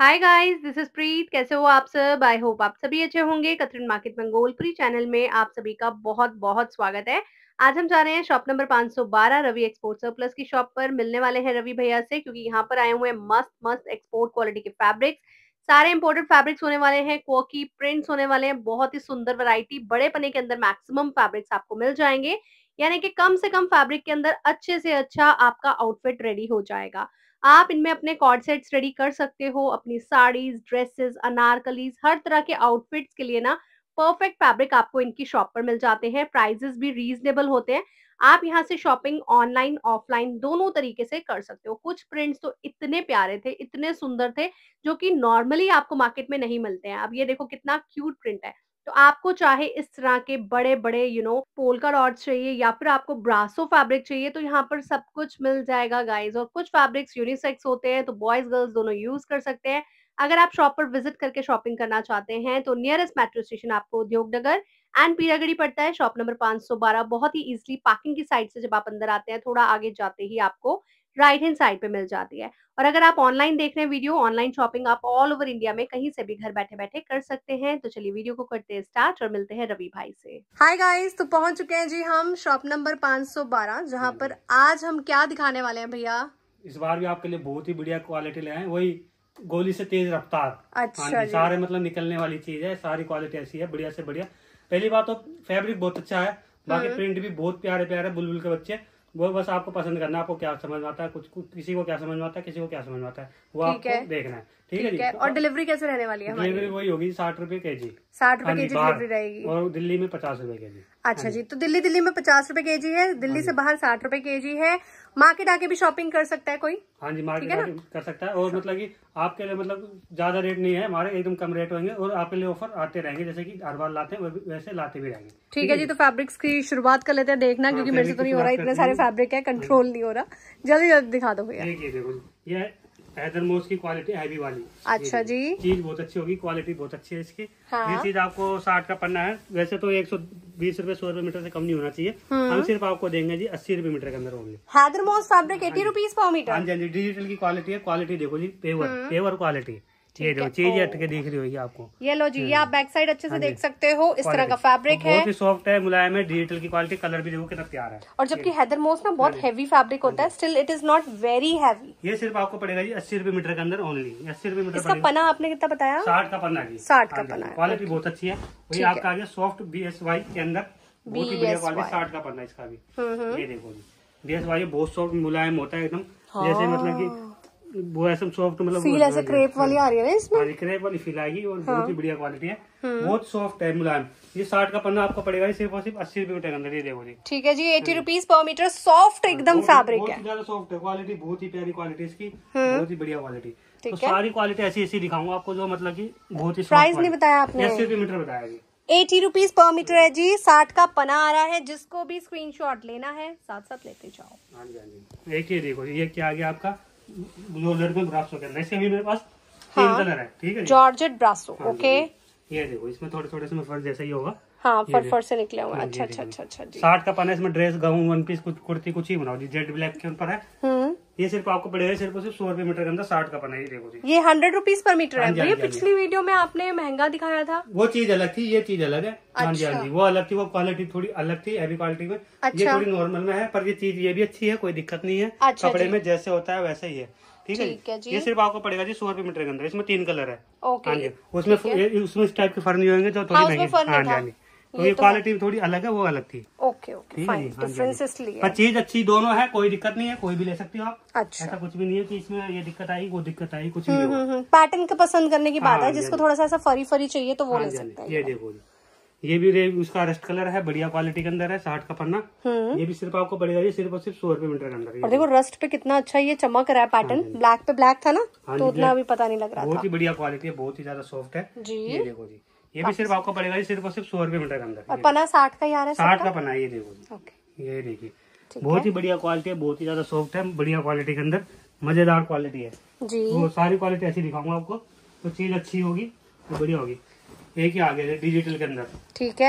Hi guys, this is Preet. कैसे हो आप सब? आई होप आप सभी अच्छे होंगे। कतरिन मार्केट मंगोलपुरी चैनल में आप सभी का बहुत बहुत स्वागत है। आज हम जा रहे हैं shop number 512 Ravi export surplus की शॉप पर। मिलने वाले हैं रवि भैया से, क्योंकि यहाँ पर आए हुए हैं मस्त मस्त एक्सपोर्ट क्वालिटी के फैब्रिक्स। सारे इंपोर्टेड फैब्रिक्स होने वाले हैं, क्वॉकी प्रिंट्स होने वाले हैं, बहुत ही सुंदर वैरायटी। बड़े पने के अंदर मैक्सिमम फैब्रिक्स आपको मिल जाएंगे, यानी कि कम से कम फैब्रिक के अंदर अच्छे से अच्छा आपका आउटफिट रेडी हो जाएगा। आप इनमें अपने कॉर्ड सेट्स रेडी कर सकते हो, अपनी साड़ीज, ड्रेसेस, अनारकलीज, हर तरह के आउटफिट्स के लिए ना परफेक्ट फैब्रिक आपको इनकी शॉप पर मिल जाते हैं। प्राइजेस भी रीजनेबल होते हैं। आप यहाँ से शॉपिंग ऑनलाइन ऑफलाइन दोनों तरीके से कर सकते हो। कुछ प्रिंट्स तो इतने प्यारे थे, इतने सुंदर थे, जो कि नॉर्मली आपको मार्केट में नहीं मिलते हैं। अब ये देखो कितना क्यूट प्रिंट है। तो आपको चाहे इस तरह के बड़े बड़े पोल्का डॉट्स चाहिए या फिर आपको ब्रासो फैब्रिक चाहिए, तो यहाँ पर सब कुछ मिल जाएगा गाइज। और कुछ फैब्रिक्स यूनिसेक्स होते हैं, तो बॉयज गर्ल्स दोनों यूज कर सकते हैं। अगर आप शॉप पर विजिट करके शॉपिंग करना चाहते हैं तो नियरेस्ट मेट्रो स्टेशन आपको उद्योग नगर एंड पीरागढ़ी पड़ता है। शॉप नंबर 512 बहुत ही इजिली पार्किंग की साइड से जब आप अंदर आते हैं, थोड़ा आगे जाते ही आपको राइट हैंड साइड पे मिल जाती है। और अगर आप ऑनलाइन देख रहे हैं वीडियो, ऑनलाइन शॉपिंग आप ऑल ओवर इंडिया में कहीं से भी घर बैठे बैठे कर सकते हैं। तो चलिए वीडियो को करते हैं स्टार्ट और मिलते हैं रवि भाई से। हाय गाइस, तो पहुंच चुके हैं जी हम शॉप नंबर 512, जहां पर आज हम क्या दिखाने वाले हैं भैया? इस बार भी आपके लिए बहुत ही बढ़िया क्वालिटी ले आए, वही गोली से तेज रफ्तार। अच्छा जी। सारे मतलब निकलने वाली चीज है, सारी क्वालिटी ऐसी है, बढ़िया से बढ़िया। पहली बात तो फैब्रिक बहुत अच्छा है, बाकी प्रिंट भी बहुत प्यारे प्यारे, बुलबुल के बच्चे। वो बस आपको पसंद करना है, आपको क्या समझ में आता है, किसी को क्या समझ में आता है, किसी को क्या समझ में आता है, वो आपको देखना है। ठीक है जी। और डिलीवरी कैसे रहने वाली है? डिलीवरी वही होगी 60 रुपए केजी। 60 रुपए केजी डिलीवरी रहेगी। और दिल्ली में 50 रुपए केजी। अच्छा जी, तो दिल्ली में 50 रुपए केजी है, दिल्ली से बाहर 60 रुपए केजी है। मार्केट आके भी शॉपिंग कर सकता है कोई? हाँ जी, मार्केट आके कर सकता है। और मतलब कि आपके लिए मतलब ज्यादा रेट नहीं है, हमारे एकदम कम रेट होंगे और आपके लिए ऑफर आते रहेंगे, जैसे कि हर बार लाते हैं वैसे लाते भी रहेंगे। ठीक है जी, तो फैब्रिक्स की शुरुआत कर लेते हैं देखना, क्योंकि मेरे से तो नहीं हो रहा, इतने सारे फैब्रिक है, कंट्रोल नहीं हो रहा। जल्दी जल्दी दिखा दो भैया। देखो ये हैदरमोस्ट की क्वालिटी हैवी वाली। अच्छा जी, चीज बहुत अच्छी होगी, क्वालिटी बहुत अच्छी है इसकी। हाँ। ये चीज आपको 60 का पन्ना है, वैसे तो 120 रुपए 100 रुपए मीटर से कम नहीं होना चाहिए। हम सिर्फ आपको देंगे जी 80 रुपए मीटर के अंदर होंगे। हैदरमोस्ट फैब्रिक 80 रुपीज पर मीटर। हाँ जी, डिजिटल की क्वालिटी है। क्वालिटी देखो जी, पेवर क्वालिटी। ये देखो चीज हट के दिख रही होगी आपको। ये लो जी, ये आप बैक साइड अच्छे से देख सकते हो, इस तरह का फैब्रिक है। बहुत ही सॉफ्ट है, मुलायम है, डिजिटल की क्वालिटी। कलर भी देखो कितना प्यारा है। और जबकि हैदरमोस्ट ना बहुत हैवी फैब्रिक होता है, still it is not very heavy. ये सिर्फ आपको पड़ेगा जी 80 रुपए मीटर के अंदर ओनली। 80 रुपए मीटर। इसका पना आपने कितना बताया? 60 का पन्ना जी। 60 का पना है। क्वालिटी बहुत अच्छी है। वही आपका आ गया सॉफ्ट BSY के अंदर, बहुत ही बढ़िया क्वालिटी। 60 का पन्ना इसका भी। ये देखो जी, BSY बहुत सॉफ्ट मुलायम होता है एकदम, जैसे मतलब की वो ऐसा सॉफ्ट, मतलब फील ऐसे क्रेप वाली आ रही है ना इसमें। क्रेप वाली फील आएगी और बहुत ही बढ़िया क्वालिटी है, बहुत सॉफ्ट है, मुलायम। ये 60 का पन्ना आपको पड़ेगा सिर्फ और सिर्फ 80 रुपए मीटर के अंदर। ये देखो जी। ठीक है जी, 80 रुपीज पर मीटर, सॉफ्ट एकदम फैब्रिक है, बहुत ज्यादा सॉफ्ट है। क्वालिटी बहुत ही प्यारी क्वालिटी इसकी, बहुत ही बढ़िया क्वालिटी। तो सारी क्वालिटी ऐसी ऐसी दिखाऊंगा आपको, जो मतलब की बहुत ही। प्राइस नहीं बताया आपने? 80 रुपए मीटर बताया जी। 80 रुपीज पर मीटर है जी। 60 का पना आ रहा है, जिसको भी स्क्रीनशॉट लेना है साथ साथ लेते जाओ। हाँ जी, हाँ जी। एक ये देखो, ये क्या आ गया आपका जॉर्जेट में ब्रासो के अंदर। इसके भी मेरे पास 3 कलर है। ठीक है, जॉर्जेट ब्रासो। ओके, ये देखो, इसमें थोड़े थोड़े से फर जैसा ही होगा। हाँ, फर से निकले हुए। अच्छा अच्छा अच्छा अच्छा जी। 60 का पन्ना, इसमें dress, gown, one piece, kurti कुछ ही बनाओ जी। जेड ब्लैक के ऊपर है। ये सिर्फ आपको पड़ेगा सिर्फ 100 रुपए मीटर के अंदर। 60 का पन्ना। ये देखो जी, ये 100 रुपीज पर मीटर है। ये पिछली वीडियो में आपने महंगा दिखाया था, वो चीज अलग थी, ये चीज अलग है। हाँ जी, हाँ जी, वो अलग थी, वो क्वालिटी थोड़ी अलग थी, हैवी क्वालिटी में। ये थोड़ी नॉर्मल में है, पर ये चीज ये भी अच्छी है, कोई दिक्कत नहीं है। कपड़े में जैसे होता है वैसे ही है। ठीक है जी। ये सिर्फ आपको पड़ेगा जी 100 रुपए मीटर के अंदर। इसमें 3 कलर है। हाँ जी, उसमें इस टाइप के फर नहीं होंगे जो थोड़ी महंगी। हाँ जी, तो ये क्वालिटी थोड़ी अलग है, वो अलग थी। ओके ओके, फाइन, डिफरेंस इसलिए। पर चीज अच्छी दोनों है, कोई दिक्कत नहीं है, कोई भी ले सकती हो आप। अच्छा, ऐसा कुछ भी नहीं है कि इसमें ये दिक्कत आई वो दिक्कत आई, कुछ नहीं। पैटर्न का पसंद करने की बात है, जिसको थोड़ा सा ऐसा फरी फरी चाहिए तो वो ले सकता है। ये देखो, ये भी उसका रस्ट कलर है, बढ़िया क्वालिटी के अंदर है। 60 का पन्ना। ये भी सिर्फ आपको पड़ेगा ये सिर्फ और सिर्फ 100 रुपए मीटर के अंदर। और देखो रस्ट पे कितना अच्छा ये चमक रहा है पैटर्न। ब्लैक पे ब्लैक था ना, तो उतना अभी पता नहीं लग रहा था। बहुत ही बढ़िया क्वालिटी है, बहुत ही ज्यादा सॉफ्ट है जी। ये देखो जी, ये भी सिर्फ आपको पड़ेगा सिर्फ और सिर्फ 100 रुपए मीटर के अंदर। और पना 60 का ही आ रहा है। 60 का पना। ये देखो जी, ये देखिए, बहुत ही बढ़िया क्वालिटी है, बहुत ही ज्यादा सॉफ्ट है, बढ़िया क्वालिटी के अंदर, मजेदार क्वालिटी है जी। वो सारी क्वालिटी ऐसी दिखाऊंगा आपको, तो चीज अच्छी होगी तो बढ़िया होगी। एक ही आ गया डिजिटल के अंदर। ठीक है,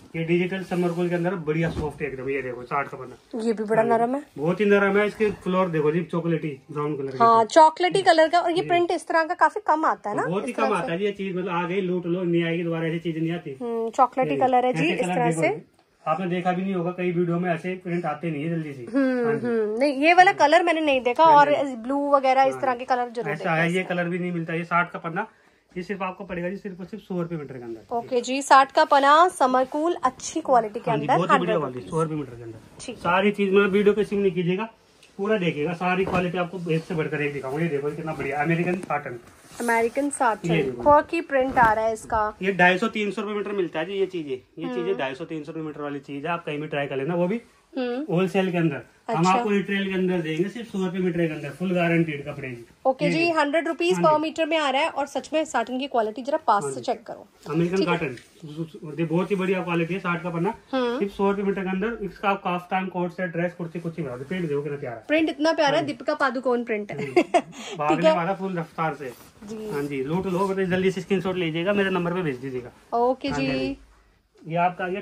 ये डिजिटल समरकूल के अंदर बढ़िया सॉफ्ट है एकदम। ये देखो 60 का पन्ना, ये भी बड़ा नरम है, बहुत ही नरम है। इसके फ्लोर देखो जी, चॉकलेटी ब्राउन कलर का। हाँ चॉकलेटी कलर का। और ये प्रिंट इस तरह का काफी कम आता है ना, बहुत ही कम आता है ये चीज। मतलब आ गई लूट लो, नहीं आएगी दोबारा, ऐसी चीज नहीं आती। चॉकलेटी कलर है जी, इस तरह से। आपने देखा भी नहीं होगा, कई वीडियो में ऐसे प्रिंट आते नहीं है जल्दी से। नहीं ये वाला कलर मैंने नहीं देखा। और ब्लू वगैरह इस तरह के कलर जरूर ऐसा है, ये कलर भी नहीं मिलता। ये 60 का पन्ना, ये सिर्फ आपको पड़ेगा जी सिर्फ 100 रुपए मीटर के अंदर। ओके जी, 60 का पन्ना समरकूल अच्छी क्वालिटी के अंदर, बहुत ही बढ़िया क्वालिटी, 100 रुपए मीटर के अंदर। सारी चीज मतलब वीडियो पे सिम नहीं कीजिएगा, पूरा देखिएगा। सारी क्वालिटी आपको एक से बढ़कर एक दिखाऊंगा। ये देखो कितना बढ़िया American satin, American satin quirky print आ रहा है इसका। ये 250-300 रुपए मीटर मिलता है जी। ये चीजें 250-300 रुपए मीटर वाली चीज है। आप कहीं भी ट्राई कर लेना, वो भी होलसेल के अंदर। अच्छा। हम आपको रिटेल के अंदर देंगे सिर्फ 100 रुपए मीटर के अंदर, फुल गारंटीड कपड़े की। ओके जी, 100 रुपीज पर मीटर में आ रहा है। और सच में साटन की क्वालिटी जरा पास से चेक करो। अमेरिकन कॉटन बहुत ही बढ़िया क्वालिटी है। 60 का पन्ना सिर्फ 100 रुपए मीटर के अंदर। इसका आप kaftan, coat set, dress, kurti कुछ ही बना दो। प्रिंट देखो कितना प्यारा, प्रिंट इतना प्यारा है, दीपिका पादुकोण प्रिंट है। भागने वाला फुल रफ्तार से जी। हाँ जी, लूट लो, मतलब जल्दी से स्क्रीनशॉट लीजिएगा, मेरे नंबर पे भेज दीजिएगा। ओके जी, ये आपका ये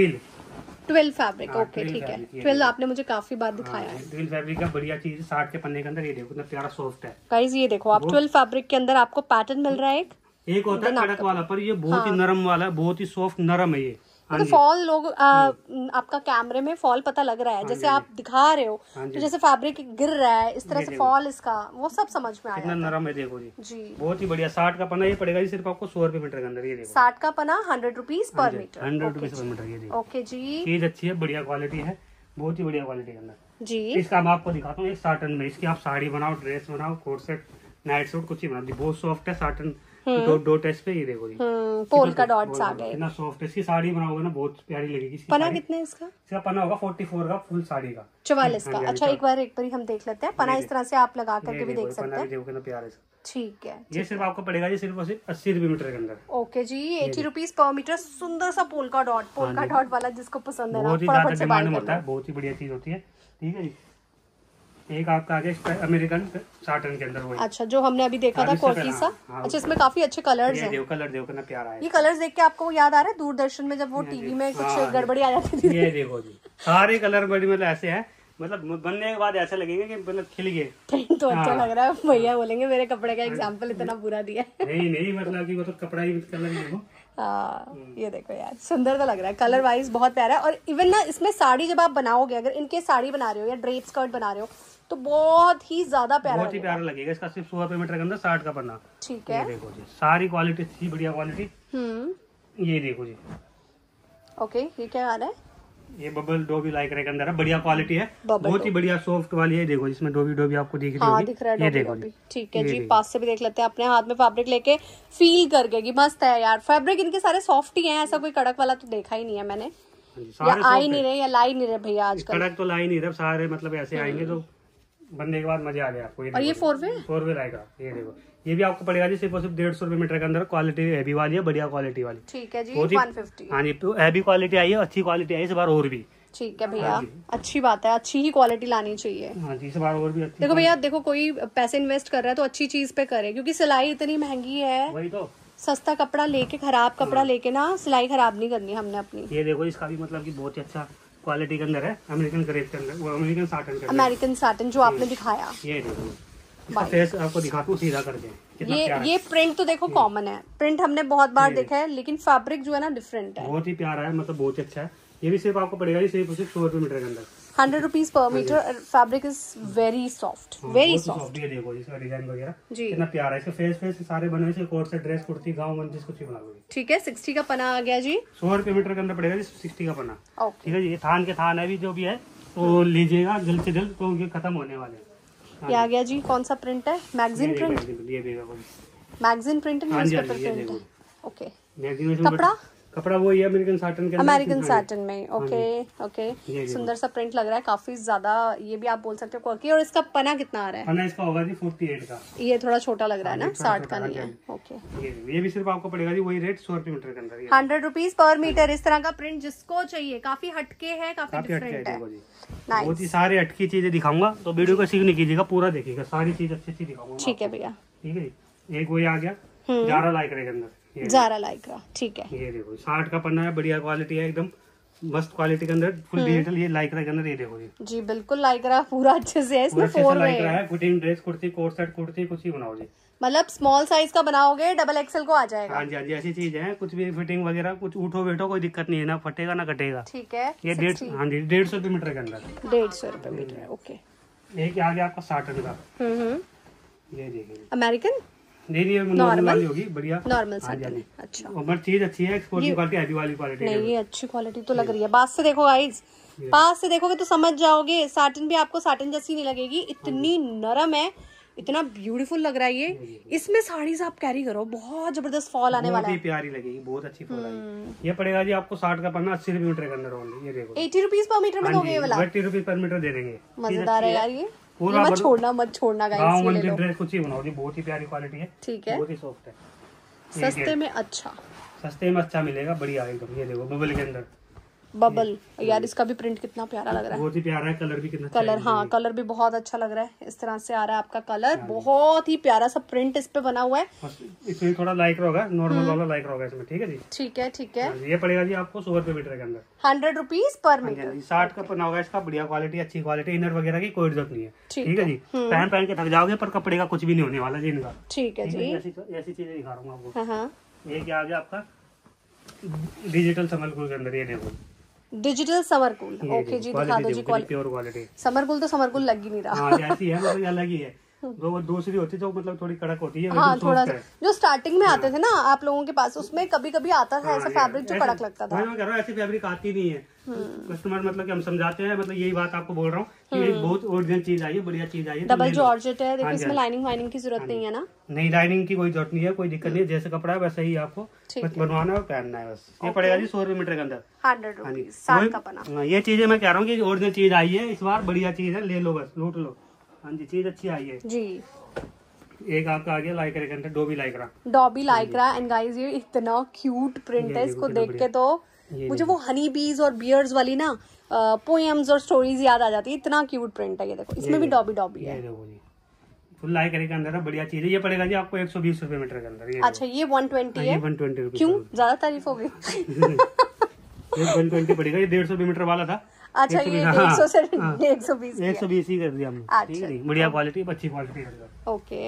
ट्विल फैब्रिक। ओके ठीक है, ट्विल आपने मुझे काफी बार दिखाया है। ट्विल फैब्रिक का बढ़िया चीज 60 के पन्ने के अंदर। ये देखो कितना प्यारा सॉफ्ट है गाइस। ये देखो आप, ट्विल फैब्रिक के अंदर आपको पैटर्न मिल रहा है। एक होता है कड़क वाला, पर ये बहुत ही नरम वाला है, बहुत ही सॉफ्ट नरम है ये। तो फॉल लोग आपका कैमरे में फॉल पता लग रहा है, जैसे आप दिखा रहे हो तो जैसे फैब्रिक गिर रहा है इस तरह से, फॉल इसका वो सब समझ में आया। कितना नरम है देखो जी, बहुत ही बढ़िया। 60 का पन्ना ये पड़ेगा जी सिर्फ आपको 100 रुपए मीटर के अंदर। ये देखो 60 का पन्ना 100 रुपीज पर मीटर, 100 रुपीज पर मीटर। ये देखो ओके जी, चीज अच्छी है, बढ़िया क्वालिटी है, बहुत ही बढ़िया क्वालिटी के अंदर जी। इसका मैं आपको दिखाता हूँ। एक साटन में इसकी आप साड़ी बनाओ, ड्रेस बनाओ, कोट सेट, नाइट सूट, कुछ ही बना दी। बहुत सॉफ्ट है साटन, डॉट टेस्ट पे। ये देखो जी, पोल का डॉट्स आ गए, कितना सॉफ्ट है। इसकी साड़ी बनाओगे ना बहुत प्यारी लगेगी। पन्ना कितना है इसका? इसका पन्ना होगा 44 का, फुल साड़ी का 44 का। अच्छा एक बार हम देख लेते हैं पन्ना। इस तरह से आप लगा करके भी देख सकते हैं। देखो कितना प्यारा है, ठीक है। ये सिर्फ आपको पड़ेगा जी सिर्फ 80 रुपए मीटर के अंदर। ओके जी, 80 रुपीज पर मीटर। सुंदर सा पोल का डॉट वाला जिसको पसंद है, बहुत ही ज्यादा डिमांड होता है, बहुत ही बढ़िया चीज होती है। ठीक है जी, एक आपका आगे अमेरिकन साटन के अंदर वही। अच्छा, जो हमने अभी देखा था क्वर्की सा। अच्छा, इसमें काफी अच्छे कलर्स हैं। कलर देखो कितना प्यारा है। ये कलर्स देख के आपको याद आ रहा है दूरदर्शन में जब वो टीवी में कुछ गड़बड़ी आ जाती थी। ये देखो जी, सारे कलर बड़ी मतलब ऐसे हैं, मतलब बनने के बाद ऐसा लगेगा कि मतलब खिल गए। प्रिंट तो अच्छा लग रहा है। भैया बोलेंगे मेरे कपड़े का एग्जाम्पल इतना बुरा दिया। नहीं मतलब कि मतलब कपड़ा ही कलर ही देखो। ये देखो यार, सुंदर तो लग रहा है, कलर वाइज बहुत प्यारा है। और इवन ना इसमें साड़ी जब आप बनाओगे, अगर इनके साड़ी बना रहे हो या ड्रेप स्कर्ट बना रहे हो, तो बहुत ही ज्यादा प्यारा, बहुत ही प्यारा लगेगा। इसका सिर्फ 100 रुपए मीटर के अंदर 60 का पन्ना। ठीक है, देखो जी, सारी क्वालिटी थी बढ़िया क्वालिटी। ये देखो जी, ओके ये क्या आ रहा है? ये बबल डोबी लाइक के अंदर है, बढ़िया क्वालिटी है, बहुत ही बढ़िया सॉफ्ट वाली है। देखो जिसमें डोबी आपको दिख रही होगी। दिख रहा है, ये देखो। ठीक है जी, पास से भी देख लेते हैं। अपने हाथ में फैब्रिक लेके फील करके कि मस्त है यार। फैब्रिक इनके सारे सॉफ्ट ही हैं, ऐसा कोई कड़क वाला तो देखा ही नहीं है मैंने। या आ ही नहीं रहे या ला ही नहीं रहे भैया आजकल। कड़क तो ला ही नहीं रहे सारे, मतलब ऐसे आएंगे तो बनने के बाद मजा आ जाए आपको। और ये 4 वे आएगा। ये देखो, ये भी आपको पड़ेगा जी सिर्फ 150 रुपए मीटर के अंदर। क्वालिटी हैवी वाली है, बढ़िया क्वालिटी वाली। ठीक है जी, 150। हाँ जी, तो हैवी क्वालिटी आई है, अच्छी क्वालिटी आई है इस बार और भी। ठीक है भैया, अच्छी बात है, अच्छी ही क्वालिटी लानी चाहिए। हाँ जी, इस बार और भी अच्छी। देखो भैया, देखो कोई पैसे इन्वेस्ट कर रहा है तो अच्छी चीज पे करे, क्योंकि सिलाई इतनी महंगी है। वही तो, सस्ता कपड़ा लेके, खराब कपड़ा लेके ना सिलाई खराब नहीं करनी हमने अपनी। ये देखो, इसका भी मतलब कि बहुत ही अच्छा क्वालिटी के अंदर है, अमेरिकन क्रेप के अंदर, वो अमेरिकन साटन के अंदर। अमेरिकन साटन जो आपने दिखाया, ये देखो, इसका फेस आपको दिखाता हूँ सीधा करके। ये प्रिंट तो देखो कॉमन है, प्रिंट हमने बहुत बार देखा है, लेकिन फैब्रिक जो है ना डिफरेंट है, बहुत ही प्यारा है, मतलब बहुत ही अच्छा है। ये भी सिर्फ आपको पड़ेगा सिर्फ 100 रुपए मीटर के अंदर, 100 रुपीज पर metre. Fabric is very soft, very soft. ये देखो इसका डिजाइन वगैरह कितना प्यारा है। इसका फेस सारे बने हुए, कोट से ड्रेस, कुर्ती, गाउन, बंदिश कुछ भी बना लोगे। ठीक है, 60 का पना आ गया जी, 100 रुपए मीटर के अंदर पड़ेगा जी 60 का पना। ठीक है जी, ये थान के थान है भी जो भी है तो लीजिएगा जल्द से जल्द, तो ये खत्म होने वाले हैं। ये आ गया जी, कौन सा प्रिंट है? मैगजीन प्रिंट, ये भी मैगजीन प्रिंट है, न्यूज़पेपर प्रिंट है। ओके, कपड़ा वही है अमेरिकन साटन के, अमेरिकन साटन में। ओके ओके, सुंदर सा प्रिंट लग रहा है, काफी ज्यादा। ये भी आप बोल सकते हो क्वालिटी। और इसका पना कितना आ रहा है? पना इसका होगा जी 48 का। ये थोड़ा छोटा लग रहा है ना, 60 का नहीं है। ओके, ये भी सिर्फ आपको पड़ेगा जी वही रेट, 100 रुपए मीटर के अंदर, 100 रुपीज पर मीटर। इस तरह का प्रिंट जिसको चाहिए, काफी हटके है, काफी डिफरेंट है। बहुत ही सारे हटकी चीजें दिखाऊंगा, तो वीडियो को सीख नहीं कीजिएगा, पूरा देखिएगा, सारी चीज अच्छी दिखाऊंगा। ठीक है भैया, ठीक है जी। एक वही आ गया 11 लाइक के अंदर, ज़ारा लाइक्रा, ठीक है। ये देखो 60 का पन्ना है, बढ़िया क्वालिटी है, एकदम मस्त क्वालिटी के अंदर, फुल डिजिटल। ये लाइक्रा के अंदर, ये देखो जी बिल्कुल लाइक्रा पूरा अच्छे से है, इसमें 4 वे है। Fitting dress, kurti, coat set, kurti कुछ ही बनाओ जी, मतलब स्मॉल साइज का बनाओगे डबल एक्सएल को आ जाएगा। हाँ जी, हाँ जी, ऐसी चीज है। कुछ भी फिटिंग वगैरह, कुछ उठो बैठो कोई दिक्कत नहीं है, ना फटेगा ना कटेगा। ठीक है। ये 150 रुपए मीटर के अंदर, 150 रुपए मीटर, ओके। एक आ गया आपका 60 का। ये देखिए अमेरिकन, नहीं नॉर्मल होगी, बढ़िया नॉर्मल। अच्छा, और चीज अच्छी है, एक्सपोर्ट की क्वालिटी, हैवी वाली क्वालिटी नहीं, ये अच्छी क्वालिटी तो लग रही है। पास से देखो गाइस, पास से देखोगे तो समझ जाओगे, साटन भी आपको साटन जैसी नहीं लगेगी, इतनी नरम है, इतना ब्यूटीफुल लग रहा है ये। इसमें साड़ीज आप कैरी करो, बहुत जबरदस्त फॉल आने वाला है, बहुत प्यारी लगेगी, बहुत अच्छी फॉल आएगी। ये पड़ेगा जी आपको 60 का पन्ना, 80 रुपए मीटर के अंदर ओनली। ये देखो 80 रुपीज पर मीटर में दोगे ये वाला, 80 रुपीज पर मीटर दे देंगे। मजेदार है यार ये, पूरा मत छोड़ना गाइस, गाँव मन की ड्रेस कुछ ही बनाओ जी, बहुत ही प्यारी क्वालिटी है, ठीक है, बहुत ही सॉफ्ट है, सस्ते में अच्छा, सस्ते में अच्छा मिलेगा, बढ़िया एकदम। ये देखो बबल के अंदर, बबल यार, इसका भी प्रिंट कितना प्यारा लग रहा है, बहुत ही प्यारा है, कलर भी कितना, कलर हाँ कलर भी बहुत अच्छा लग रहा है, इस तरह से आ रहा है आपका कलर, बहुत ही प्यारा सा प्रिंट इस पे बना हुआ है। इसमें थोड़ा लाइक्रा होगा, नॉर्मल वाला लाइक्रा होगा इसमें, ठीक है जी, ठीक है, ठीक है। ये पड़ेगा जी आपको 100 रुपए मीटर के अंदर, 100 रुपीज पर मीटर। 60 का पन्ना होगा इसका, बढ़िया क्वालिटी, अच्छी क्वालिटी, इनर वगैरह की कोई जरूरत नहीं है, ठीक है जी। पहन के थक जाओगे पर कपड़े का कुछ भी नहीं होने वाला जी इनका, ठीक है जी। ऐसी चीजें दिखा रहा हूँ आपको। ये क्या आ गया आपका डिजिटल समरकूल के अंदर, ये देखो डिजिटल समरकूल, ओके जी, दिखा दो जी प्योर क्वालिटी। समरकूल तो समरकूल लग ही नहीं रहा, हाँ ऐसी है, मतलब अलग ही है, वो दूसरी होती है जो मतलब थोड़ी कड़क होती है, हाँ थोड़ा सा जो स्टार्टिंग में आते थे ना आप लोगों के पास, उसमें कभी कभी आता था ऐसा फैब्रिक जो कड़क लगता था। मैं कह रहा हूँ ऐसी फैब्रिक आती नहीं है, कस्टमर मतलब कि हम समझाते हैं, मतलब यही बात आपको बोल रहा हूँ कि बहुत ओरिजिनल चीज आई है, बढ़िया चीज आई है, डबल जॉर्जेट है, देखो इसमें लाइनिंग वाइनिंग की जरूरत नहीं है ना, नहीं लाइनिंग की कोई जरूरत नहीं है, कोई दिक्कत नहीं है, जैसे कपड़ा है वैसे ही आपको बस बनवाना है और पहनना है बस। ये पड़ेगा जी 100 रुपए मीटर के अंदर, 100 रुपीज, 60 का पन्ना। ये चीजें मैं कह रहा हूँ कि ओरिजिनल चीज आई है इस बार, बढ़िया चीज है, ले लो बस, लूट लो। हाँ जी, चीज अच्छी आई है जी। एक आपका आ गया लाइक्रा के अंदर, डॉबी लाइक्रा, एंड गाइस ये इतना क्यूट प्रिंट है, इसको देख के तो मुझे वो हनी बीज और बियर्ड्स वाली ना पोएम्स और स्टोरीज याद आ जाती है, इतना क्यूट प्रिंट है। ये देखो इसमें भी डॉबी है, फुल लाइक्रा के अंदर है, बढ़िया चीज है। ये पड़ेगा जी आपको 120 रुपए मीटर के अंदर। अच्छा ये 120 है, 120 रुपए। क्यों ज्यादा तारीफ हो गई? ये 120 पड़ेगा, ये 150 रुपए मीटर वाला था। अच्छा ये 150 से 120 ही कर दिया हमने, ठीक है, बढ़िया क्वालिटी, अच्छी क्वालिटी। ओके,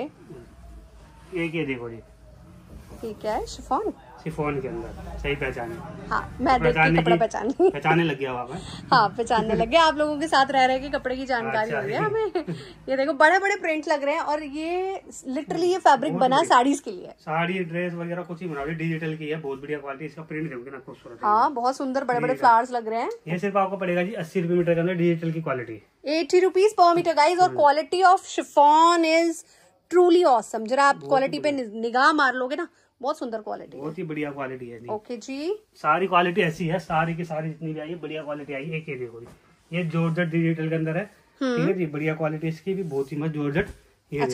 एक ये देखो जी, ठीक है, शिफॉन के अंदर, सही पहचाने। हाँ मैं देख के कपड़ा पहचानने लग गया वहाँ। हाँ पहचानने लग गया, आप लोगों के साथ रह के कपड़े की जानकारी हो गई हमें। ये देखो बड़े बड़े प्रिंट लग रहे हैं, और ये लिटरली ये फैब्रिक बना साड़ीज के लिए, साड़ी ड्रेस वगैरह कुछ ही बना रही, डिजिटल की है, बहुत बढ़िया क्वालिटी। इसका प्रिंट देखोगे ना, खूबसूरत, हाँ बहुत सुंदर, बड़े बड़े फ्लावर्स लग रहे हैं। ये सिर्फ आपको पड़ेगा जी 80 रुपए मीटर के अंदर, डिजिटल की क्वालिटी, 80 रुपीज पर मीटर गाइज। और quality of chiffon is truly awesome. जरा आप क्वालिटी पे निगाह मार लोगे ना, बहुत सुंदर क्वालिटी, बहुत ही बढ़िया क्वालिटी है। ओके जी, सारी क्वालिटी ऐसी है, सारी की सारी जितनी भी आई है बढ़िया क्वालिटी आई है। एक ये देखो, ये जॉर्जेट डिजिटल के अंदर है, ठीक है जी, बढ़िया क्वालिटी इसकी भी, बहुत ही मस्त जॉर्जेट। अच्छा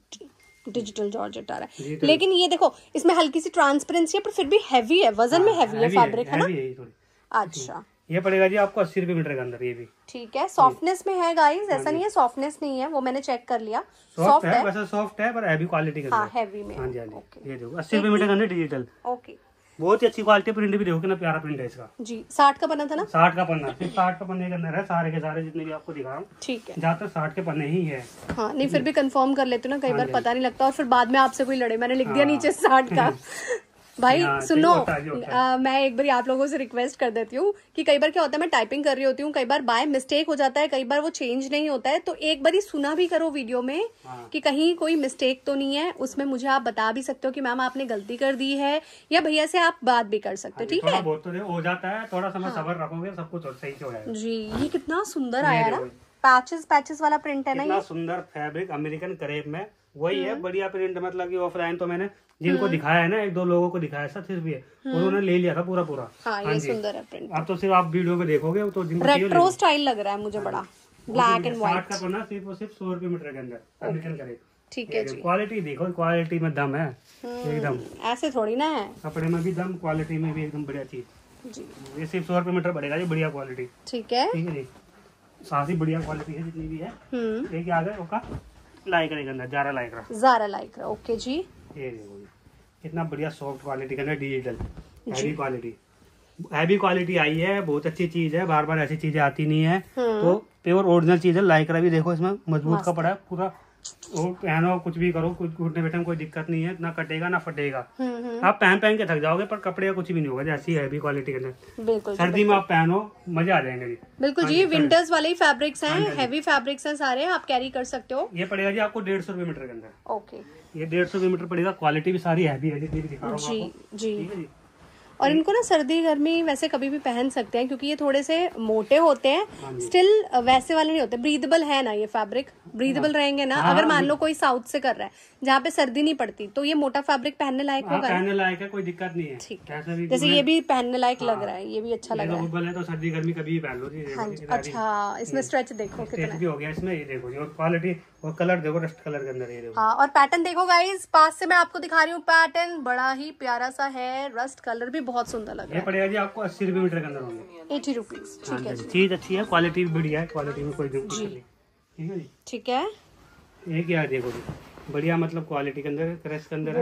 डिजिटल जॉर्जेट आ रहा है, लेकिन ये देखो इसमें हल्की सी ट्रांसपेरेंसी है, पर फिर भी हैवी है, वजन में हैवी है फैब्रिक, है ना। अच्छा ये पड़ेगा जी आपको 80 रुपए मीटर के अंदर। ये भी ठीक है, सॉफ्टनेस में है गाइस, ऐसा नहीं है सॉफ्टनेस नहीं है, वो मैंने चेक कर लिया, सॉफ्ट है, वैसे सॉफ्ट है पर हैवी क्वालिटी के अंदर। हाँ हैवी में। हाँ जी, ये देखो 80 रुपए मीटर के अंदर डिजिटल, ओके, बहुत ही अच्छी क्वालिटी। प्रिंट भी देखो कितना प्यारा प्रिंट है इसका जी। 60 का पन्ना था ना, 60 का पन्ना, सिर्फ 60 का पन्ने के अंदर है, सारे के सारे जितने भी आपको दिखा रहा हूँ, ठीक है, ज्यादातर 60 के पन्ने ही है। हाँ नहीं फिर भी कंफर्म कर लेते हो ना, कई बार पता नहीं लगता और फिर बाद में आपसे कोई लड़े, मैंने लिख दिया नीचे 60 का। भाई सुनो, मैं एक बार आप लोगों से रिक्वेस्ट कर देती हूँ कि कई बार क्या होता है, मैं टाइपिंग कर रही होती हूँ, कई बार बाय मिस्टेक हो जाता है, कई बार वो चेंज नहीं होता है, तो एक बार ही सुना भी करो वीडियो में कि कहीं कोई मिस्टेक तो नहीं है उसमें, मुझे आप बता भी सकते हो कि मैम आपने गलती कर दी है, या भैया से आप बात भी कर सकते हो, ठीक है। बहुत तो हो जाता है, थोड़ा समय सब्र रखोगे सब कुछ सही हो जाएगा जी। ये कितना सुंदर आया ना, पैचेस वाला प्रिंट है ना, ये सुंदर फैब्रिक अमेरिकन क्रेप में, वही है बढ़िया प्रिंट। मतलब कि ऑफलाइन तो मैंने जिनको दिखाया है ना, एक दो लोगों को दिखाया था सिर्फ, ये उन्होंने ले लिया था पूरा। हाँ ये सुंदर है प्रिंट। अब तो सिर्फ आप वीडियो में देखोगे तो रेट्रो स्टाइल लग रहा है मुझे, बड़ा ब्लैक एंड व्हाइट का पन्ना, सिर्फ 100 रुपए मीटर के अंदर अमेरिकन क्रेप, ठीक है जी। क्वालिटी देखो, क्वालिटी में दम है एकदम, ऐसे थोड़ी ना है, कपड़े में भी दम, क्वालिटी में भी एकदम बढ़िया चीज जी। ये सिर्फ 100 रुपए मीटर पड़ेगा जी, बढ़िया क्वालिटी, ठीक है जी। साथ ही बढ़िया क्वालिटी है जितनी भी है। एक आ गया लाइक्रा के अंदर, ज़ारा लाइक्रा, ओके जी। ये देखो इतना बढ़िया सॉफ्ट क्वालिटी का डिजिटल हैवी क्वालिटी आई है, बहुत अच्छी चीज है, बार बार ऐसी चीजें आती नहीं है। तो प्योर ओरिजिनल चीज है। लाइक्रा भी देखो, इसमें मजबूत कपड़ा है पूरा, और पहनो कुछ भी करो, कुछ घुटने बैठने में कोई दिक्कत नहीं है, ना कटेगा ना फटेगा। आप पहन के थक जाओगे, पर कपड़े का कुछ भी नहीं होगा, जैसी हैवी क्वालिटी के अंदर। बिल्कुल सर्दी में आप पहनो, मजा आ जाएंगे। बिल्कुल जी, विंटर्स वाले ही फैब्रिक्स हैं, हैवी फैब्रिक्स हैं सारे, आप कैरी कर सकते हो। ये पड़ेगा जी आपको 150 रुपए मीटर के अंदर। ओके, ये 150 रुपए मीटर पड़ेगा। क्वालिटी भी सारी हैवी है, जितनी भी दिखा रहा हूं आपको। जी। और इनको ना सर्दी गर्मी वैसे कभी भी पहन सकते हैं, क्योंकि ये थोड़े से मोटे होते हैं, स्टिल वैसे वाले नहीं होते। ब्रीदेबल है ना ये फैब्रिक, ब्रीदेबल रहेंगे ना। अगर मान लो कोई साउथ से कर रहा है जहाँ पे सर्दी नहीं पड़ती, तो ये मोटा फैब्रिक पहनने लायक होगा। पहनने लायक है, कोई दिक्कत नहीं है। ठीक है, जैसे ये भी पहनने लायक लग रहा है, ये भी अच्छा लग रहा है। तो सर्दी गर्मी कभी भी पहन लो। हाँ, अच्छा, इसमें स्ट्रेच देखो कितना हो गया इसमें। ये देखो जी, और क्वालिटी और कलर देखो, रस्ट कलर के अंदर। ये देखो, हाँ, और पैटर्न देखो गाइस, पास से मैं आपको दिखा रही हूँ। पैटर्न बड़ा ही प्यारा सा है, रस्ट कलर भी बहुत सुंदर लग रहा है। पड़ेगा जी आपको 80 रुपए मीटर के अंदर होंगे। 80 रुपीज। ठीक है, चीज अच्छी है, क्वालिटी भी बढ़िया है, क्वालिटी में कोई दिक्कत नहीं। ठीक है जी, ठीक है। एक यार देखो जी, बढ़िया मतलब क्वालिटी के अंदर, क्रश के अंदर है,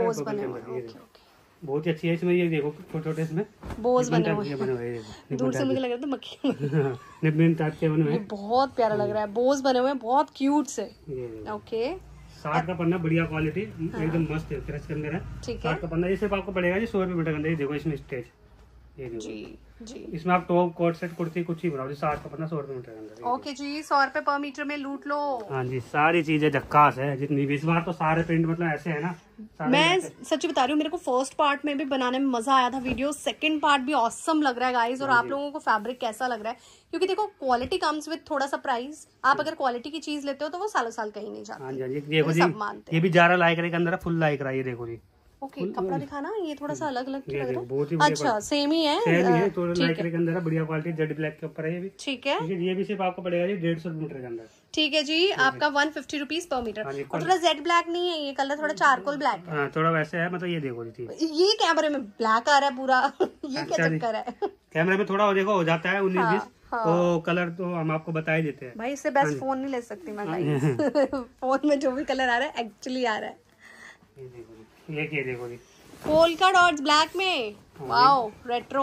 बहुत ही अच्छी है। इसमें ये देखो छोटे छोटे इसमें बोज बने हुए हैं। दूर से मुझे लग रहा था मक्खी निब्बन टाइप के बने हुए हैं। बहुत प्यारा लग रहा है, बोज बने हुए हैं, बहुत क्यूट से। ओके, 60 का पन्ना, बढ़िया क्वालिटी, एकदम मस्त है, क्रश के अंदर है। 60 का पन्ना। ये सिर्फ आपको पड़ेगा जी 100 रुपए मीटर के अंदर। देखो इसमें स्टेज, ये देखो जी। इसमें आप टॉप कोट सेट कुर्ती कुछ ही बनाओ जी। 60 का पन्ना, 100 रुपए मीटर के अंदर। ओके जी, 100 रुपए पर मीटर में लूट लो। हाँ जी, सारी चीजें झक्कास है जितनी भी। इस बार तो सारे प्रिंट मतलब ऐसे है ना। मैं सच्ची बता रही हूँ, मेरे को फर्स्ट पार्ट में भी बनाने में मजा आया था वीडियो, सेकंड पार्ट भी ऑसम लग रहा है गाइस। और आप लोगों को फैब्रिक कैसा लग रहा है, क्योंकि देखो क्वालिटी कम्स विद थोड़ा सा प्राइस। आप अगर क्वालिटी की चीज लेते हो तो वो सालों साल कहीं नहीं जाती। हाँ जी, देखो जी, ये भी जारा लाइक्रा के अंदर फुल लाइक्रा, ये देखो जी। ओके, कपड़ा दिखाना, ये थोड़ा सा अलग अलग लग रहा है। अच्छा, सेम ही है, तो लाइक्रा के अंदर बढ़िया क्वालिटी, जेड ब्लैक के ऊपर है ये भी। ठीक है, ये भी सिर्फ आपको पड़ेगा जी 150 मीटर के अंदर। ठीक है जी, आपका 150 रुपीज पर मीटर। और थोड़ा जेड ब्लैक नहीं है ये कलर, थोड़ा चारकोल ब्लैक है। थोड़ा वैसे है, मतलब ये देखो जी, ये कैमरे में ब्लैक आ रहा है पूरा। ये क्या चक्कर है? कैमरे में थोड़ा देखो हो जाता है 19-20, तो कलर तो हम आपको बता ही देते हैं भाई। इससे बेस्ट फोन नहीं ले सकती मैं गाइस। फोन में जो भी कलर आ रहा है एक्चुअली आ रहा है। ये देखो जी, पोल्का डॉट्स ब्लैक में, वाओ, रेट्रो।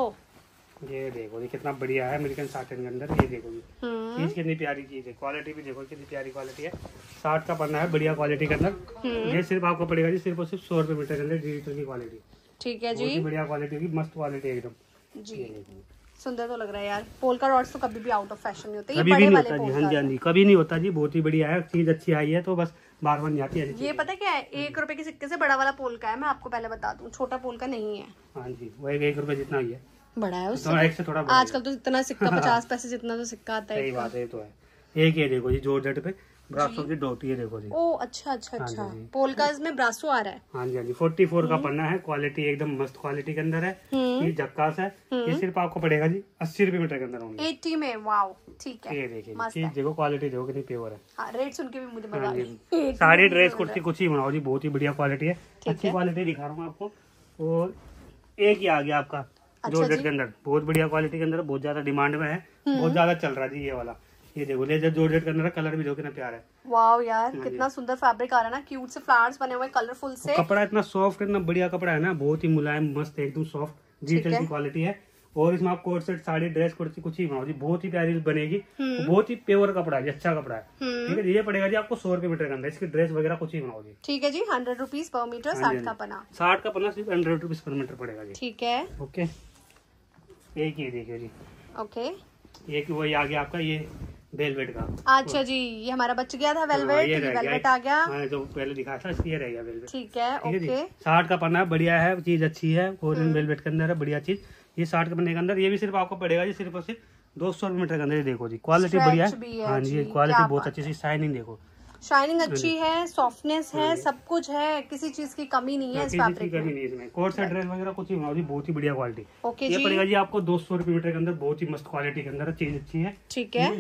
ये देखो जी, कितना बढ़िया है, अमेरिकन साटन के अंदर। ये देखो जी, चीज कितनी प्यारी चीज है, क्वालिटी भी देखो कितनी प्यारी क्वालिटी है। 60 का पन्ना है, बढ़िया क्वालिटी के अंदर। ये सिर्फ आपको पड़ेगा जी सिर्फ और सिर्फ 100 रुपए मीटर के अंदर, डिजिटल की क्वालिटी। ठीक है जी, बढ़िया क्वालिटी की, मस्त क्वालिटी एकदम जी। सुंदर तो लग रहा है यार। पोल्का डॉट्स तो कभी भी आउट ऑफ फैशन नहीं होते, ये बड़े वाले पोल्का। हाँ जी, हाँ जी, कभी नहीं होता जी, बहुत ही बढ़िया है, चीज अच्छी आई है तो बस बार बार नहीं आती है। ये पता क्या है, 1 रुपए के सिक्के से बड़ा वाला पोल्का है, मैं आपको पहले बता दूं, छोटा पोल्का नहीं है। हाँ जी, वो 1 रुपए जितना ही है, बड़ा है उससे थोड़ा। आजकल तो इतना सिक्का 50 पैसे जितना तो सिक्का आता है। सही बात है, तो है। एक ये देखो जी, जॉर्जेट पे ब्रासो की डोटी है, देखो जी। ओ अच्छा अच्छा अच्छा, पोल्कास में ब्रासो आ रहा है। हाँ जी, हाँ जी, 44 का पन्ना है, क्वालिटी एकदम मस्त क्वालिटी के अंदर है, ये झक्कास है। ये सिर्फ आपको पड़ेगा जी 80 रुपए मीटर के अंदर होंगे। 80 में, वाओ, ठीक है। ये देखिए चीज देखो, क्वालिटी देखो कितनी प्योर है। रेट सुन के भी मुझे मजा आ गया। साड़ी ड्रेस कुर्ती कुछ ही बनाओ जी, बहुत ही बढ़िया क्वालिटी है, अच्छी क्वालिटी दिखा रहा हूँ आपको। और एक ही आ गया आपका जॉर्जेट के अंदर, बहुत बढ़िया क्वालिटी के अंदर, बहुत ज्यादा डिमांड में है, बहुत ज्यादा चल रहा है जी ये वाला। ये देखो लेजर जॉर्जेट के अंदर, कलर भी देखो कितना प्यारा है। वाओ यार, कितना सुंदर फैब्रिक आ रहा है ना, क्यूट से फ्लावर्स बने हुए कलरफुल से। कपड़ा इतना सॉफ्ट, इतना बढ़िया कपड़ा है ना, बहुत ही मुलायम मस्त एकदम सॉफ्ट, डिजिटल की क्वालिटी है। और इसमें आप coat set, sari, dress, kurti कुछ ही बनाओ जी, बहुत ही प्यारी बनेगी। बहुत ही प्योर कपड़ा है, अच्छा कपड़ा है। ठीक है, ये पड़ेगा जी आपको 100 रुपए मीटर के अंदर, इसकी ड्रेस वगैरह कुछ ही बनाओ जी। ठीक है जी, 100 रुपीज पर मीटर। 60 का पन्ना, 60 का पन्ना सिर्फ 100 रुपीज पर मीटर पड़ेगा जी। ठीक है, ओके। एक ये देखिए जी, ओके, एक वही आ गया आपका ये वेलवेट का। अच्छा जी, ये हमारा बच गया था वेलवेट, ये वेलवेट आ गया, जो पहले दिखाया था ये रह गया वेलवेट। ठीक है, ओके। 60 का पन्ना, बढ़िया है, चीज अच्छी है, कोरियन वेलवेट के अंदर है, बढ़िया चीज। ये 60 के पन्ने के अंदर, ये भी सिर्फ आपको पड़ेगा जी सिर्फ और सिर्फ 200 मीटर के अंदर। देखो जी, क्वालिटी बढ़िया है। हाँ जी, क्वालिटी बहुत अच्छी, शाइनिंग देखो, शाइनिंग अच्छी है, सॉफ्टनेस है, सब कुछ है, किसी चीज की कमी नहीं है इस फैब्रिक में। कमी नहीं इसमें। कोट सेट ड्रेस वगैरह कुछ ही बनाओ जी, बहुत ही बढ़िया क्वालिटी। ओके, ये पड़ेगा जी आपको 200 रुपए मीटर के अंदर, बहुत ही मस्त क्वालिटी के अंदर, चीज अच्छी है। ठीक है,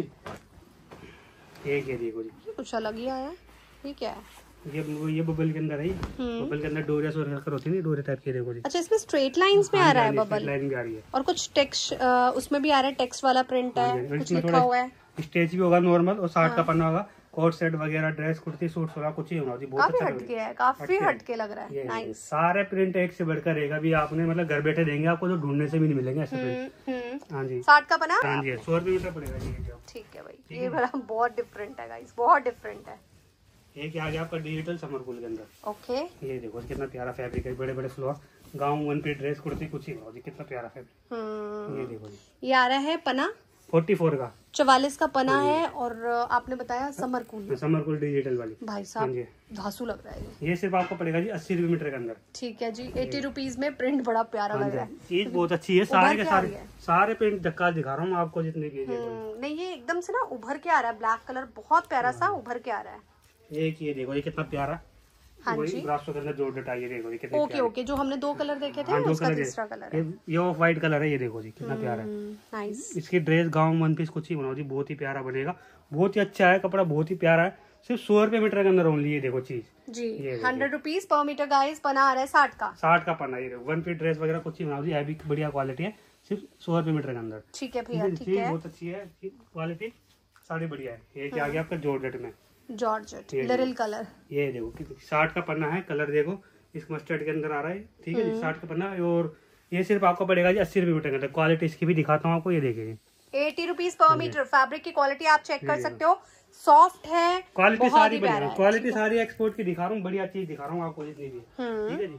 एक ये देखो जी, कुछ अलग ही आया, ये क्या है? ये बबल के अंदर है, बबल के अंदर डोरिया सोर होती है, डोरे टाइप की। देखो जी, अच्छा, इसमें स्ट्रेट लाइंस में आ रहा है, बबल लाइन भी आ रही है, और कुछ टेक्स्ट उसमें भी आ रहा है, टेक्स्ट वाला प्रिंट है, कुछ लिखा हुआ है। स्टेज भी होगा नॉर्मल, और 60 का पन्ना होगा, कोट सेट वगैरह, ड्रेस, कुर्ती, सूट, सलवार कुछ ही होगा जी। बहुत काफी हटके है, काफी हटके लग रहा है। नाइस। सारे प्रिंट एक से बढ़कर रहेगा भी, आपने मतलब घर बैठे देंगे आपको तो ढूंढने से भी नहीं मिलेंगे ऐसे प्रिंट। हाँ जी। 60 का पना। हाँ जी, 100 रुपये मीटर पड़ेगा जी। ठीक है भाई, ये वाला बहुत डिफरेंट है गाइस, बहुत डिफरेंट है। ये क्या आ गया आपका डिजिटल समर कूल के अंदर। ओके। ये देखो कितना प्यारा फैब्रिक है, बड़े बड़े floor, gown, one piece, dress, kurti कुछ ही जी, कितना प्यारा फैब्रिक। ये देखो जी, ये आ रहा है पना 44 का, 44 का पना है। और आपने बताया summer cool, summer cool digital वाली। भाई साहब धांसू लग रहा है ये सिर्फ आपको पड़ेगा जी 80 रुपये मीटर के अंदर। ठीक है जी, 80 रुपीज में प्रिंट बड़ा प्यारा लग रहा है। चीज बहुत अच्छी है, सारे के सारे प्रिंट धक्का दिखा रहा हूँ आपको जितने की। नहीं ये एकदम से ना उभर के आ रहा है, ब्लैक कलर बहुत प्यारा सा उभर के आ रहा है। एक ये देखो, ये कितना प्यारा। हाँ जी, ब्रासो के अंदर जॉर्जेट आई है, देखो ये कितने ओके ओके, जो हमने 2 कलर देखे थे उसका तीसरा कलर है। ये ऑफ व्हाइट कलर है, ये देखो जी कितना प्यारा है। नाइस। इसकी ड्रेस, गाउन, वन पीस कुछ ही बनाओ जी, बहुत ही प्यारा बनेगा, बहुत ही अच्छा है कपड़ा, बहुत ही प्यारा है। सिर्फ 100 रुपये मीटर के अंदर ओनली। ये देखो चीज जी, 100 रुपीज पर मीटर गाइस। पना आ रहा है 60 का, 60 का पना। ये देखो वन पीस ड्रेस वगैरह कुछ ही बनाओ जी, है भी बढ़िया क्वालिटी है, सिर्फ 100 रुपये मीटर के अंदर। ठीक है भैया, ठीक है, बहुत अच्छी है क्वालिटी, साड़ी बढ़िया है। ये क्या आ गया आपका जॉर्जेट में, जॉर्जेट लिरिल कलर। ये देखो 60 का पन्ना है, कलर देखो इस मस्टर्ड के अंदर आ रहा है। ठीक है, 60 का पन्ना। और ये सिर्फ आपको पड़ेगा जी 80 रुपये मीटर के अंदर। क्वालिटी इसकी भी दिखाता हूँ आपको, ये देखिए 80 रुपीज पर मीटर। फैब्रिक की क्वालिटी आप चेक कर सकते हो, सॉफ्ट है, क्वालिटी सारी बढ़िया, क्वालिटी सारी एक्सपोर्ट की दिखा रहा हूँ, बढ़िया चीज दिखा रहा हूँ आपको जितनी भी। ठीक है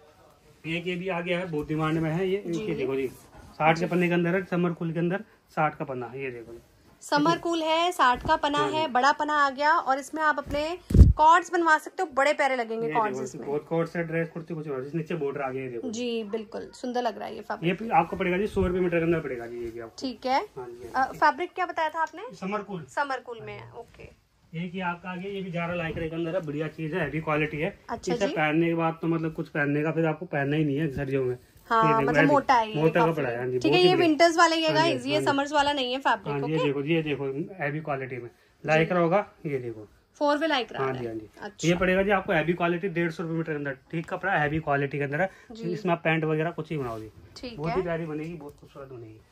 जी, एक ये भी आ गया है, बहुत डिमांड में है ये देखो जी, 60 के पन्ने के अंदर है, समर कूल के अंदर 60 का पन्ना। ये देखो समर कूल है, 60 का पना है, बड़ा पना आ गया। और इसमें आप अपने कॉर्ड्स बनवा सकते हो, बड़े प्यारे लगेंगे कॉर्ड्स इसमें। बहुत कॉर्ड से ड्रेस, कुर्ती कुछ और नीचे बॉर्डर आ गया, देखो जी बिल्कुल सुंदर लग रहा है ये फैब्रिक। ये आपको पड़ेगा जी 100 रुपये मीटर के अंदर पड़ेगा जी, ये भी आपको। ठीक है। फैब्रिक क्या बताया था आपने? Summer cool. समर कूल में है, ओके। एक ही आपका आगे, ये भी ज़्यादा लाइक के अंदर है, बढ़िया चीज है, हैवी क्वालिटी है। अच्छा इसे पहनने के बाद तो मतलब कुछ पहनने का फिर आपको पहनना ही नहीं है सर्दियों में। हाँ, मतलब मोटा है, मोटा कपड़ा है। ठीक है, ये विंटर्स वाला ही है गाइस, ये समर्स वाला नहीं है फैब्रिक। ये देखो हैवी क्वालिटी में लाइक्रा होगा, ये देखो 4 वे लाइक्रा। हाँ जी, हाँ जी। अच्छा। ये पड़ेगा जी आपको हैवी क्वालिटी 150 रुपये मीटर के अंदर। ठीक कपड़ा हैवी क्वालिटी के अंदर है, इसमें आप पैंट वगैरह कुछ ही बनाओ जी, बहुत ही प्यारी बनेगी, बहुत खूबसूरत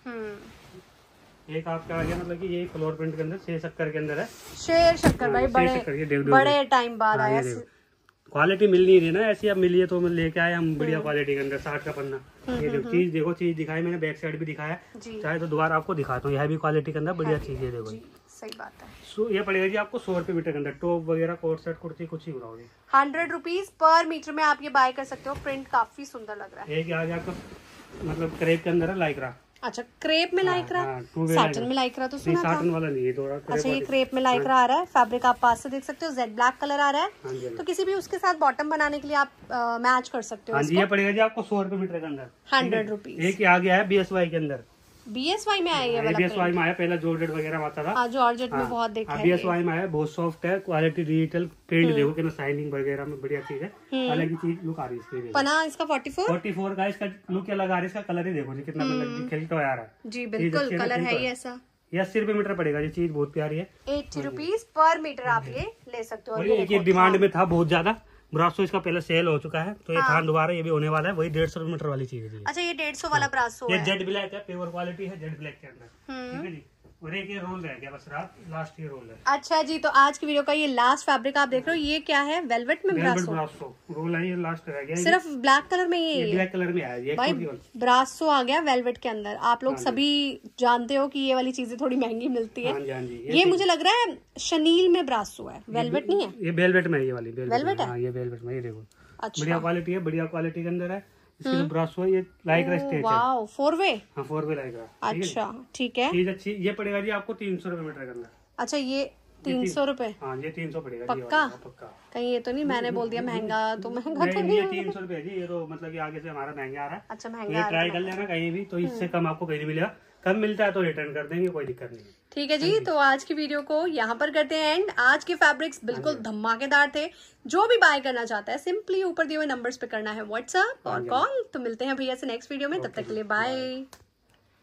बनेगी। एक आपका आ गया मतलब कि ये फ्लोर प्रिंट के अंदर शेर शक्कर के अंदर है। शेर शक्कर भाई, बड़े टाइम बाद आया। क्वालिटी मिल नहीं रही ना ऐसी, अब मिली है तो मैं लेके आए हम बढ़िया क्वालिटी के अंदर। 60 का पन्ना। ये देखो चीज, देखो चीज दिखाई मैंने, बैक साइड भी दिखाया, चाहे तो दोबारा आपको दिखाता हूँ। हैवी क्वालिटी के अंदर बढ़िया चीज है, देखो सही बात है। ये पड़ेगा जी आपको 100 रुपये मीटर के अंदर। टॉप वगैरह, कोट सेट, कुर्ती कुछ ही बनाओगे। 100 रुपीज पर मीटर में आप ये बाय कर सकते हो। प्रिंट काफी सुंदर लग रहा है। एक आ गया आपका मतलब क्रेप के अंदर है लाइक्रा। अच्छा, क्रेप में लाइक्रा, साटन में लाइक्रा तो सुना था। साटन वाला नहीं है, थोड़ा। अच्छा, ये क्रेप में लाइक्रा आ रहा है। फैब्रिक आप पास से देख सकते हो, जेड ब्लैक कलर आ रहा है, तो किसी भी उसके साथ बॉटम बनाने के लिए आप मैच कर सकते हो। हाँ जी, ये पड़ेगा जी आपको 100 रुपये मीटर के अंदर, 100 रुपीज। एक आ गया है BSY के अंदर। BSY में आया है, BSY में आया, पहला जॉर्जेट वगैरह आता था। जॉर्जेट में बहुत देखा है। BSY में आया, बहुत सॉफ्ट है, क्वालिटी डिजिटल प्रिंट देखो कितना शाइनिंग वगैरह में बढ़िया चीज है, अलग ही चीज लुक आ रही है इसकी। पना इसका 44 का, इसका लुक अलग आ रहा है, इसका कलर ही देखो जी कितना मतलब खिलता आ रहा है जी, बिल्कुल कलर है ही ऐसा। ये 80 रुपये मीटर पड़ेगा जी, चीज बहुत प्यारी है। 80 रुपीज पर मीटर आप ये ले सकते हो। ये डिमांड में था बहुत ज्यादा, ब्रासो इसका पहले सेल हो चुका है, तो ये थान दोबारा ये भी होने वाला है, वही 150 रुपये मीटर वाली चीज है। अच्छा, ये 150 वाला ब्रासो है। ये जेड ब्लैक है, प्योर क्वालिटी है, जेड ब्लैक के अंदर। ठीक है जी, और एक ये रोल रह गया बस, लास्ट ये रोल है। अच्छा जी, तो आज की वीडियो का ये लास्ट फैब्रिक आप देख रहे हो, ये क्या है? वेलवेट में ब्रासो रोल है, ये लास्ट रह गया। सिर्फ ब्लैक कलर में ये ब्लैक कलर में आया भाई, ब्रासो आ गया वेलवेट के अंदर। आप लोग सभी जानते हो कि ये वाली चीजें थोड़ी महंगी मिलती है। ये मुझे लग रहा है शनील में ब्रासो है, वेलवेट नहीं है। ये वेलवेट में, ये वाली वेलवेट है, ये वेलवेट में। ये देखो बढ़िया क्वालिटी है, बढ़िया क्वालिटी के अंदर है। इसकी जो ब्रासो है ये लाइक्रा स्टेच है। Wow, 4 way. हाँ, 4 वे लाइक्रा। अच्छा, ठीक है, चीज अच्छी। ये पड़ेगा जी आपको 300 रुपये मीटर के अंदर। अच्छा, ये 300 रुपए? हाँ, ये 300 पड़ेगा। पक्का? पक्का। कहीं ये तो नहीं मैंने बोल दिया महंगा, तो महंगा तो नहीं। 300 रुपए जी, ये तो मतलब कि आगे से हमारा महंगा आ रहा है। अच्छा, महंगा। ये ट्राई कर लेना कहीं भी, तो इससे कम आपको कहीं नहीं मिलेगा। कम मिलता है तो रिटर्न कर देंगे, कोई दिक्कत नहीं। ठीक है जी, तो आज की वीडियो को यहाँ पर करते हैं एंड। आज के फैब्रिक्स बिल्कुल धमाकेदार थे। जो भी बाय करना चाहता है सिंपली ऊपर दिए हुए नंबर्स पे करना है व्हाट्सएप और कॉल। तो मिलते हैं भैया से नेक्स्ट वीडियो में, तब तक के लिए बाय।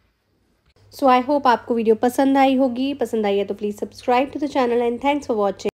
सो आई होप आपको वीडियो पसंद आई होगी। पसंद आई है तो please subscribe to the channel and thanks for watching.